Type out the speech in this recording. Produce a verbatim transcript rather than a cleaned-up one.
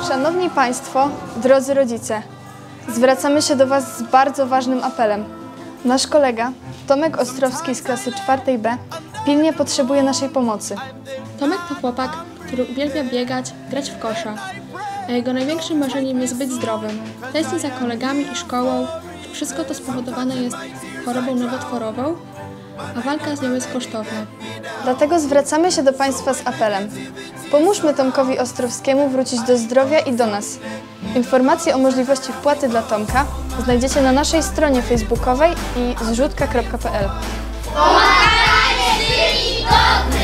Szanowni Państwo, drodzy rodzice, zwracamy się do Was z bardzo ważnym apelem. Nasz kolega, Tomek Ostrowski z klasy czwartej B, pilnie potrzebuje naszej pomocy. Tomek to chłopak, który uwielbia biegać, grać w kosza, a jego największym marzeniem jest być zdrowym. Tęskni za kolegami i szkołą, wszystko to spowodowane jest chorobą nowotworową, a walka z nią jest kosztowna. Dlatego zwracamy się do Państwa z apelem. Pomóżmy Tomkowi Ostrowskiemu wrócić do zdrowia i do nas. Informacje o możliwości wpłaty dla Tomka znajdziecie na naszej stronie facebookowej i zrzutka kropka p l. Pomagajmy, godny!